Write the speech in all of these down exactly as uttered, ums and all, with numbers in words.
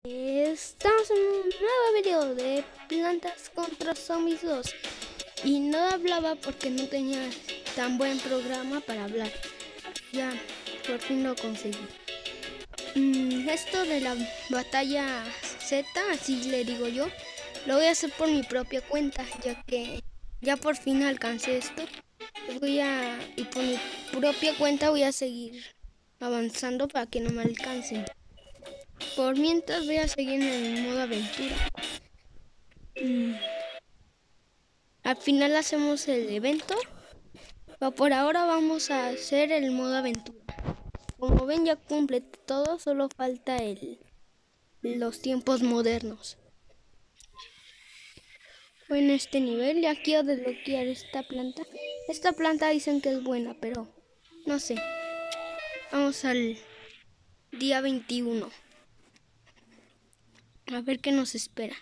Estamos en un nuevo video de Plantas contra Zombies dos. Y no hablaba porque no tenía tan buen programa para hablar. Ya, por fin lo conseguí. Mm, esto de la batalla Z, así le digo yo, lo voy a hacer por mi propia cuenta, ya que ya por fin alcancé esto. Voy a, y por mi propia cuenta voy a seguir avanzando para que no me alcancen. Por mientras voy a seguir en el modo aventura. Mm. Al final hacemos el evento, pero por ahora vamos a hacer el modo aventura. Como ven, ya completé todo, solo falta el los tiempos modernos. En este nivel ya quiero desbloquear esta planta. Esta planta dicen que es buena, pero no sé. Vamos al día veintiuno. A ver qué nos espera.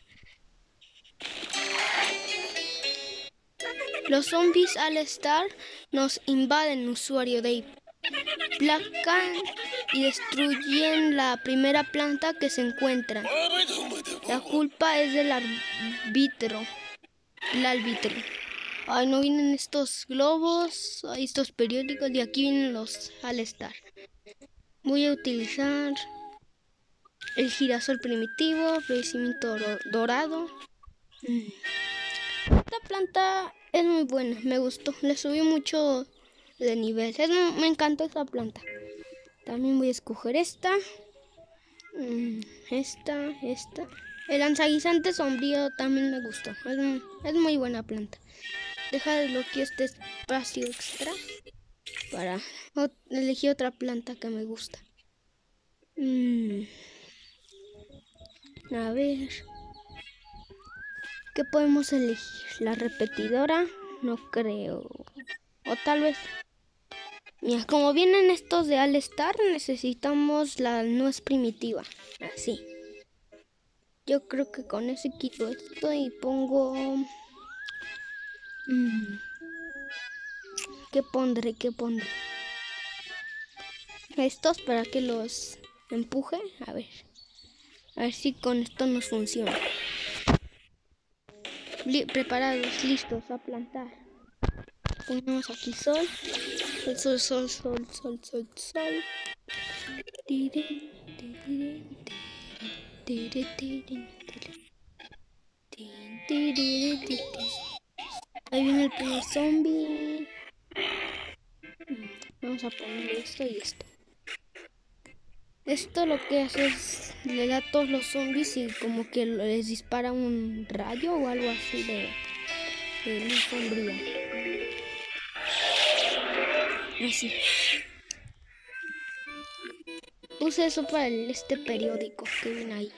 Los zombies al estar nos invaden, usuario Dave. Placan y destruyen la primera planta que se encuentran. La culpa es del árbitro. El árbitro. Ay, no vienen estos globos, hay estos periódicos y aquí vienen los al estar. Voy a utilizar el girasol primitivo, florecimiento dorado. Mm. Esta planta es muy buena, me gustó, le subí mucho de nivel. Es, me encantó esta planta. También voy a escoger esta. Mm, esta, esta. El lanzaguisante sombrío también me gustó. Es, es muy buena planta. Deja de desbloquear este espacio extra para elegir otra planta que me gusta. Mm. A ver. ¿Qué podemos elegir? ¿La repetidora? No creo. O tal vez... Mira, como vienen estos de All Star, necesitamos la nuez primitiva. Así. Yo creo que con ese quito esto y pongo... Mm. ¿Qué pondré? ¿Qué pondré? Estos para que los empuje. A ver. A ver si con esto nos funciona. Li- preparados, listos a plantar. Ponemos aquí sol. Sol, sol, sol, sol, sol, sol. Ahí viene el primer zombie. Vamos a poner esto y esto. Esto lo que hace es le da a todos los zombies y como que les dispara un rayo o algo así de, de luz sombría. Así. Puse eso para el, este periódico que viene ahí.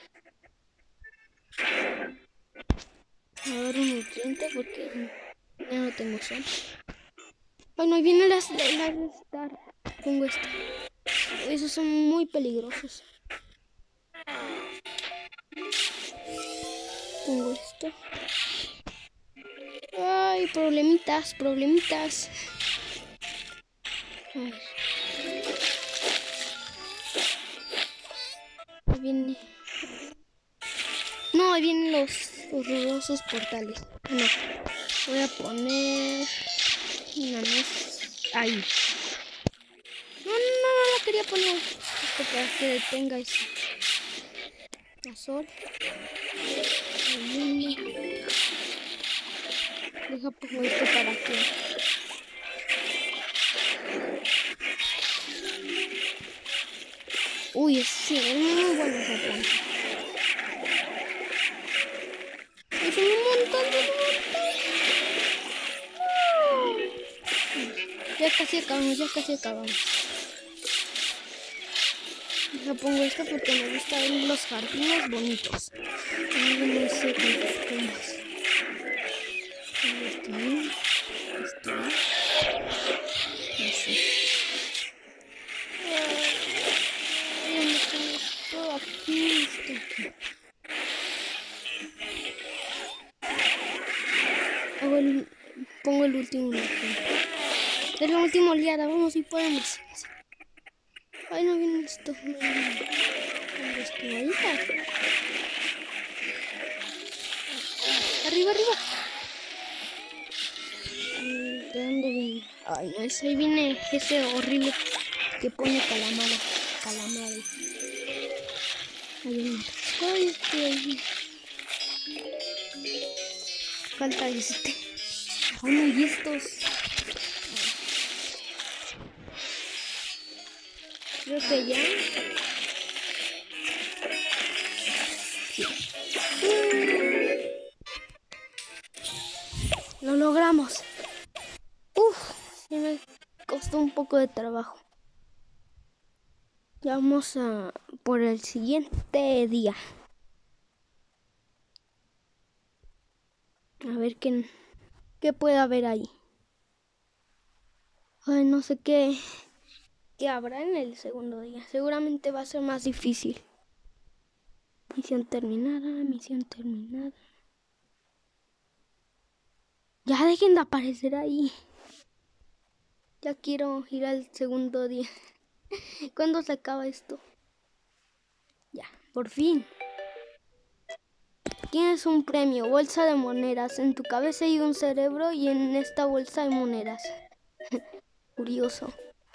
A ver un nutriente porque ya no tengo sol. Bueno, ahí vienen las de estar. Pongo esto. Esos son muy peligrosos. Pongo esto. Ay, problemitas, problemitas. A ver. Ahí viene. No, ahí vienen los horrorosos portales. No. Voy a poner una nuez ahí. No, no, no, no, no quería poner esto para que detenga eso. La sol. Deja pongo esto para que. Uy, sí, es muy buena esa planta. Es un montón de montón. Ya casi acabamos, ya casi acabamos. Ya pongo esto porque me gusta ver los jardines bonitos. No sé con sus tumbas. Esto ahí, esto ahí. Así. ¿Dónde está esto? Aquí, esto aquí. Hago el, pongo el último. Es la última oleada, vamos si podemos. Ay, no viene esto. No viene. ¿Dónde estoy? Ahí está. Arriba, arriba. ¿De dónde viene? Ay, no, ese ahí viene ese horrible que pone calamaro. Calamaro. Ahí viene. Ay, este ahí. Falta este. Oh, no, y estos. Creo que ya. Sí. Lo logramos. Uf, sí me costó un poco de trabajo. Ya vamos a por el siguiente día. A ver qué, qué puede haber ahí. Ay, no sé qué, qué habrá en el segundo día. Seguramente va a ser más difícil. Misión terminada, misión terminada. Ya dejen de aparecer ahí. Ya quiero ir al segundo día. ¿Cuándo se acaba esto? Ya, por fin. Tienes un premio, bolsa de monedas. En tu cabeza hay un cerebro y en esta bolsa hay monedas. Curioso.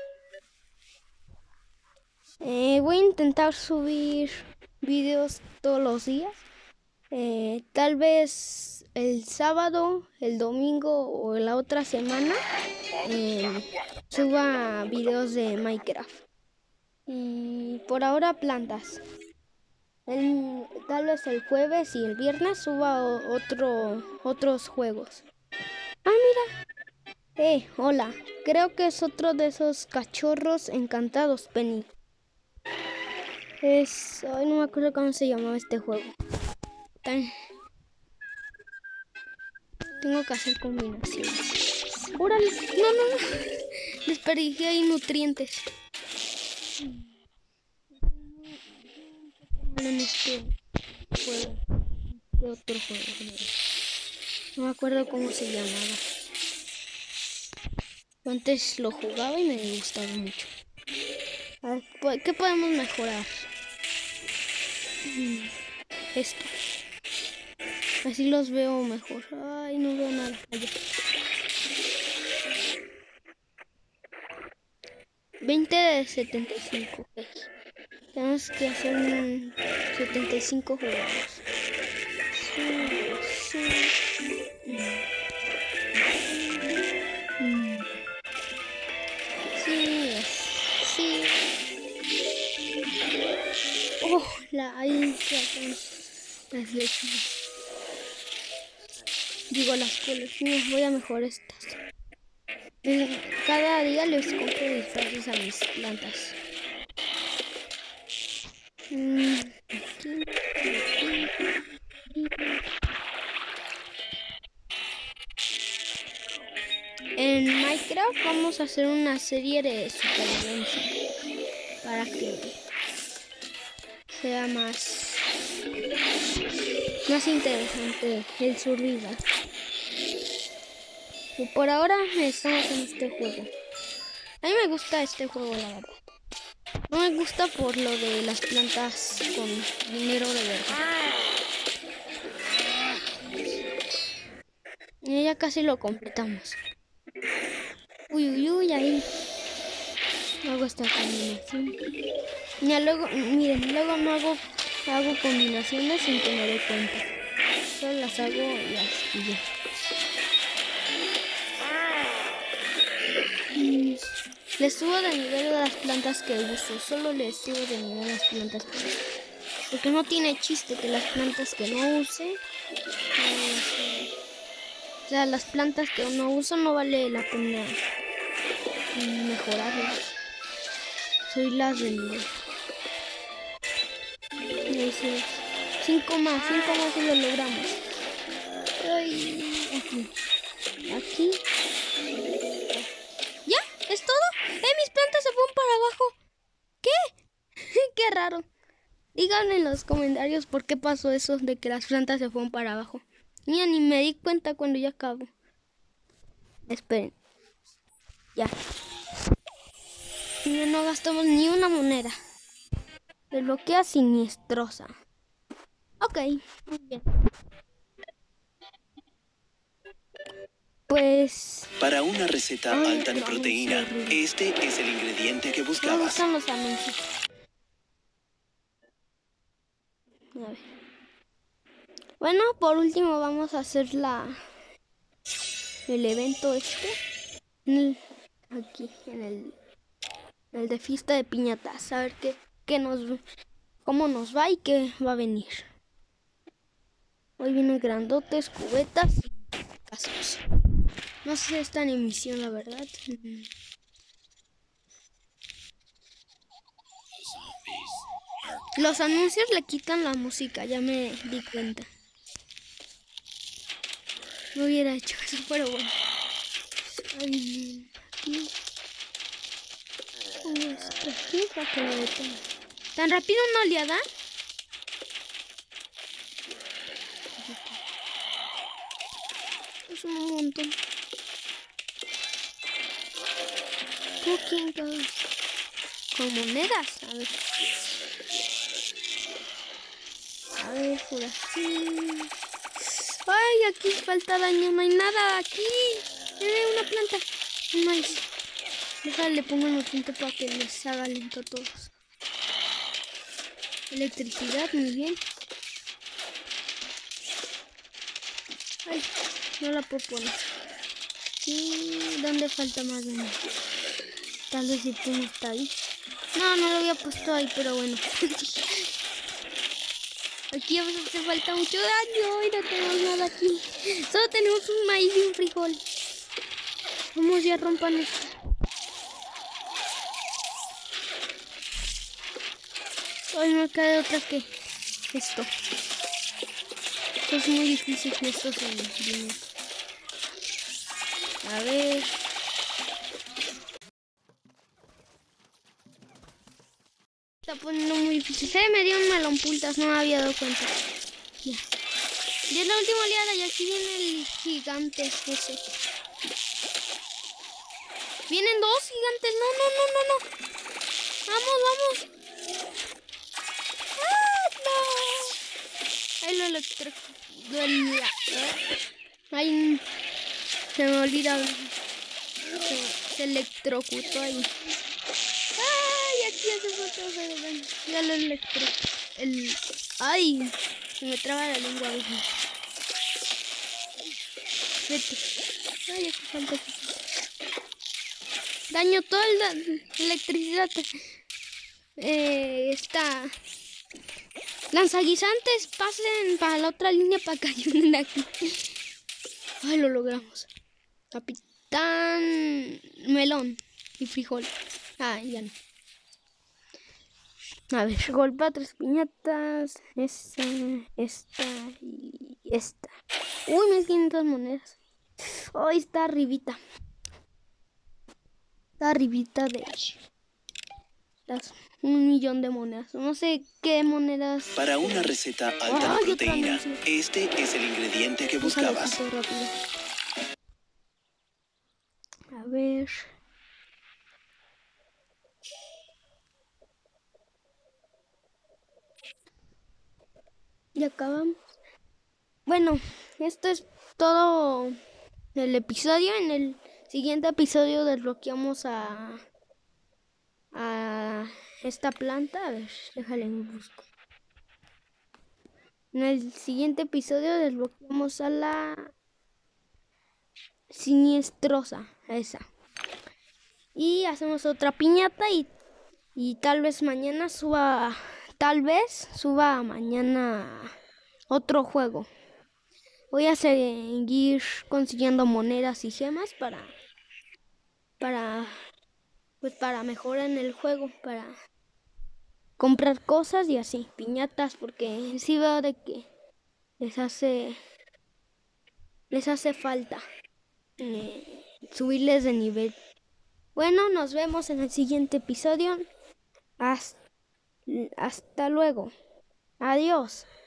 Eh, voy a intentar subir videos todos los días. Eh, tal vez el sábado, el domingo o la otra semana eh, suba videos de Minecraft. Y por ahora plantas. El, tal vez el jueves y el viernes suba otro, otros juegos. Ah, mira. Eh, hola. Creo que es otro de esos cachorros encantados, Penny. Es... Ay, no me acuerdo cómo se llamaba este juego. Tan... Tengo que hacer combinaciones. ¡Órale! No, no, no. Desperdicié ahí nutrientes. En este juego. De otro juego. No me acuerdo cómo se llamaba. Antes lo jugaba y me gustaba mucho. A ver, ¿qué podemos mejorar? Esto. Así los veo mejor. Ay, no veo nada. Allá. veinte de setenta y cinco. Okay. Tenemos que hacer un setenta y cinco jugados. Sí, sí. Mm. Sí, sí. Oh, la ahí las lechugas. Digo las colecciones, voy a mejorar estas. Cada día les compro disfraces a mis plantas. Mm, aquí, aquí. En Minecraft vamos a hacer una serie de supervivencia para que sea más, más interesante el survival. Y por ahora estamos en este juego. A mí me gusta este juego, la verdad. No me gusta por lo de las plantas con dinero de verdad. Y ya casi lo completamos. Uy, uy, uy, ahí. Hago esta combinación. Ya luego, miren, luego no hago, hago combinaciones sin que me dé cuenta. Solo las hago y las y ya. Mm. Les subo de nivel a las plantas que uso. Solo les subo de nivel a las plantas que uso. Porque no tiene chiste que las plantas que no use. No, o sea, las plantas que no uso no vale la pena mejorarlas. Soy las de nivel. Cinco más, cinco más y lo logramos. Ay, aquí. Aquí. ¿Ya? ¿Es todo? ¡Eh, mis plantas se fueron para abajo! ¿Qué? ¡Qué raro! Díganme en los comentarios por qué pasó eso de que las plantas se fueron para abajo. Mira, ni me di cuenta cuando ya acabo. Esperen. Ya. No, no gastamos ni una moneda. Desbloquea Siniestrosa. Ok, muy bien. Pues... Para una receta Ay, alta en proteína, este es el ingrediente que me buscabas. gustan los anuncios. A ver. Bueno, por último vamos a hacer la... el evento este. En el- aquí, en el... el de fiesta de piñatas. A ver qué, qué nos... cómo nos va y qué va a venir. Hoy vienen grandotes, cubetas y cascos. No sé si está en emisión, la verdad. Los anuncios le quitan la música, ya me di cuenta. No hubiera hecho eso, pero bueno. Ay, aquí. Pongo esto aquí para que lo detenga. ¿Tan rápido una oleada? Es un montón. Cooking Girls. Con monedas, a ver. A ver, por aquí. Ay, aquí falta daño, no hay nada aquí. Eh, una planta. Un maíz. Déjale, le pongo el punto para que les haga lento a todos. Electricidad, muy bien. Ay, no la puedo poner. ¿Y dónde falta más daño? Tal vez el puma está ahí. No, no lo había puesto ahí, pero bueno. Aquí ya me hace falta mucho daño y no tenemos nada aquí. Solo tenemos un maíz y un frijol. Vamos, ya rompan esto. Hoy me cae otra que esto. Esto es muy difícil que esto se me... A ver. Está poniendo muy difícil. Se me dio un melón puntas, no me había dado cuenta. Ya. Ya es la última oleada y aquí viene el gigante ese. Vienen dos gigantes. No, no, no, no, no. Vamos, vamos. ¡Ah, no! Ahí lo electro... Duela. Ay, se me olvida. Se, se electrocutó ahí. Ay, aquí hace falta de daño. Ya lo electro... El... Ay, se me traba la lengua a veces. Vete. Ay, aquí falta. Daño toda la electricidad. Eh, está... Lanzaguisantes, pasen para la otra línea para que ayuden aquí. Ay, lo logramos. Capitán Melón y frijol. Ah, ya no. A ver, golpea tres piñatas. Esta, esta y esta. Uy, mil quinientas monedas. Hoy oh, está arribita. Está arribita de las un millón de monedas. No sé qué monedas. Para una receta alta en proteína, este es el ingrediente que buscabas. A ver. Y acabamos. Bueno, esto es todo el episodio. En el siguiente episodio desbloqueamos a a esta planta. A ver, déjale un busco. En el siguiente episodio desbloqueamos a la Siniestrosa, esa. Y hacemos otra piñata y, y tal vez mañana suba, tal vez suba mañana otro juego. Voy a seguir consiguiendo monedas y gemas para, para, pues para mejorar en el juego, para comprar cosas y así, piñatas, porque sí veo de que les hace, les hace falta eh, subirles de nivel. Bueno, nos vemos en el siguiente episodio. Hasta, hasta luego. Adiós.